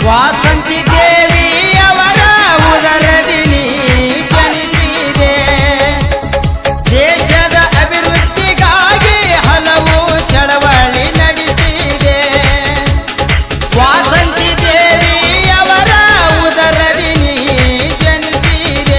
ವಾಸಂತಿ ದೇವಿ ಅವರ ಉದರದಿ ನೀ ಜನಿಸಿದೆ. ದೇಶದ ಅಭಿವೃದ್ಧಿಗಾಗಿ ಹಲವು ಚಳವಳಿ ನಡೆಸಿದೆ. ವಾಸಂತಿ ದೇವಿ ಅವರ ಉದರದಿ ನೀ ಜನಿಸಿದೆ.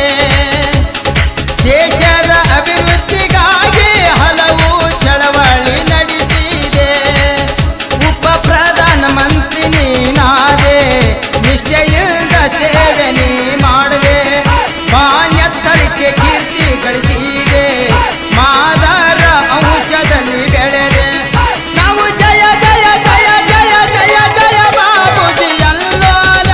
ದೇಶದ ಅಭಿವೃದ್ಧಿಗಾಗಿ ಹಲವು ಚಳವಳಿ ನಡೆಸಿದೆ. ಉಪ ಪ್ರಧಾನ ಮಂತ್ರಿ ನೀನಾದೆ, ನಿಷ್ಠೆಯಿಂದ ಸೇವೆ ನೀ ಮಾಡದೆ. ಮಾನ್ಯತರಿಗೆ ಕೀರ್ತಿ ಗಳಿಸಿದೆ, ಮಾದರ ಅಂಶದಲ್ಲಿ ಬೆಳೆದೆ. ನಾವು ಜಯ ಜಯ ಜಯ ಜಯ ಜಯ ಜಯ ಬಾಬುಜಿ ಅಲ್ಲೋಲ.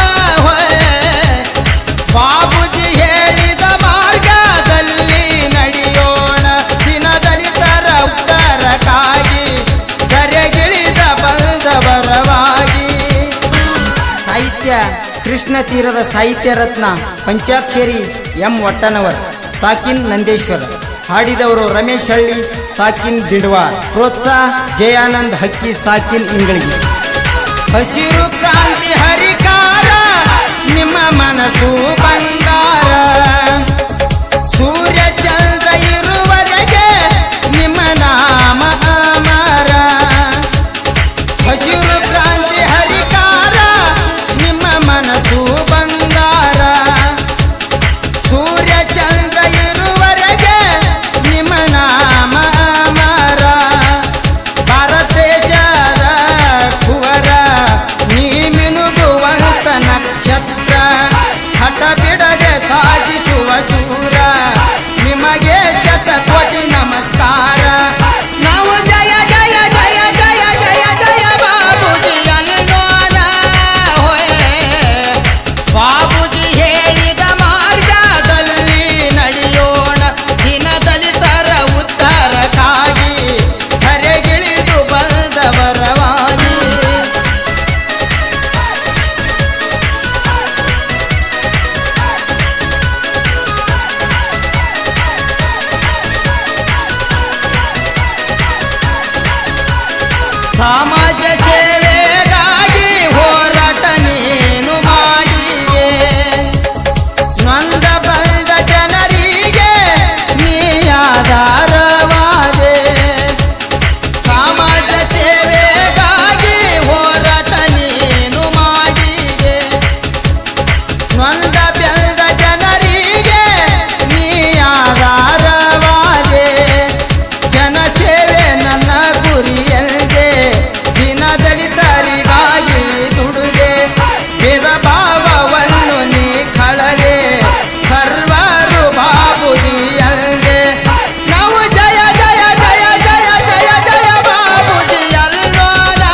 ಬಾಬುಜಿ ಹೇಳಿದ ಮಾರ್ಗದಲ್ಲಿ ನಡೆಯೋಣ. ದಿನದಲಿತರ ಉತ್ತರಕ್ಕಾಗಿ ಧರೆಗಿಳಿದ ಬಲ್ದವರವಾಗಿ. ಸಾಹಿತ್ಯ ಕೃಷ್ಣ ತೀರದ ಸಾಹಿತ್ಯ ರತ್ನ ಪಂಚಾಕ್ಷರಿ ಎಂ ಒಟ್ಟನವರ್, ಸಾಕಿನ್ ನಂದೇಶ್ವರ. ಹಾಡಿದವರು ರಮೇಶ್ ಹಳ್ಳಿ, ಸಾಕಿನ್ ದಿಂಡವಾರ್. ಪ್ರೋತ್ಸಾಹ ಜಯಾನಂದ್ ಹಕ್ಕಿ, ಸಾಕಿನ್ ಇಂಗಳಿಗೆ. ಹಸಿರು ಕ್ರಾಂತಿ ಹರಿಕಾರ ನಿಮ್ಮ ಮನಸ್ಸು ಬಂಗಾರ. ಸೂರ್ಯ ಚಂದ್ರ ಇರುವರೆಗೆ ನಿಮ್ಮ ನಾಮ ಅಮರ. ಹಸಿರು ಕ್ರಾಂತಿ ಹರಿಕಾರ ನಿಮ್ಮ ಮನಸ್ಸು ಬಂಗಾರ. ಸೂರ್ಯ ಚಂದ್ರ ಇರುವರೆಗೆ ನಿಮ್ಮ ನಾಮ ಅಮರ. ಭಾರತ ದೇಶದ ಕುವರ ನೀ ಮಿನುಗುವಂತ ನಕ್ಷತ್ರ. ಹಠ ಬಿಡದೆ ಸಾಗಿಸುವ ಶೂರ, ನಿಮಗೆ ಶತಕೋಟಿ ನಮಸ್ಕಾರ. ನಾವು ಜಯ ಜಯ ಜಯ ಜಯ ಜಯ ಜಯ ಬಾಬುಜಿ ಅಲ್ಲೋಲ. ಬಾಬುಜಿ ಹೇಳಿದ ಮಾರ್ಗದಲ್ಲಿ ನಡೆಯೋಣ. ದಿನದಲಿತರ ಉತ್ತರಕ್ಕಾಗಿ ಧರೆಗಿಳಿದು ಬಲ್ದವರವಾಗಿ. ಸಮಾಜ ಸೇವೆಗಾಗಿ ಹೋರಾಟ ನೀನು ಮಾಡಿದೆ. ನೊಂದ ಬಂದ ಜನರಿಗೆ ನೀ ಆಧಾರವಾದೆ. ಸಮಾಜ ಸೇವೆಗಾಗಿ ಹೋರಾಟ ನೀನು ಮಾಡಿದೆ. ನೊಂದ ಬೆಳೆದ ಜನರಿಗೆ ನೀ ಆಧಾರವಾದೆ. ಜನಸೇವೆ ನನ್ನ ಗುರಿಯಲ್ಲದೆ, ದಿನದಲಿತರಿಗಾಗಿ ದುಡುದೆ. ಭೇದ ಭಾವವನ್ನು ನೀ ಕಳದೆ, ಸರ್ವರು ಬಾಬುಜಿ ಅಲ್ಲದೆ. ನಾವು ಜಯ ಜಯ ಜಯ ಜಯ ಜಯ ಜಯ ಬಾಬುಜಿ ಅಲ್ಲೋಲ.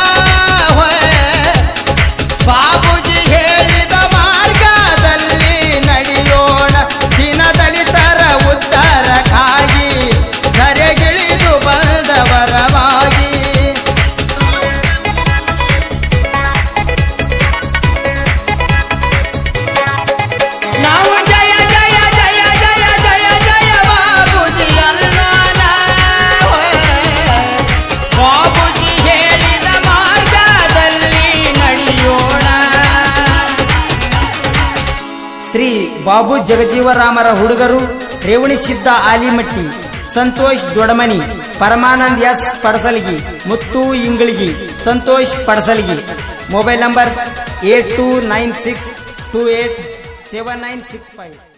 ಬಾಬುಜಿ ಹೇಳಿದ ಮಾರ್ಗದಲ್ಲಿ ನಡೆಯೋಣ. ದಿನದಲಿತರ ಉತ್ತರಕ್ಕಾಗಿ ಧರೆಗಿಳಿದು ಬಲ್ದವರವಾಗಿ. ನಾವು ಜಯ ಜಯ ಜಯ ಜಯ ಜಯ ಜಯ ಬಾಬುಜಿ ಅಲ್ಲೋಲ. ಬಾಬುಜಿ ಹೇಳಿದ ಮಾರ್ಗದಲ್ಲಿ ನಡೆಯೋಣ. ಶ್ರೀ ಬಾಬು ಜಗಜೀವರಾಮರ ಹುಡುಗರು, Revani Siddha Alimatti, Santosh Dodamani, Paramanand S Padasalgi, Muttu Ingalagi, Santosh Padasalgi. Mobile number 8296287965.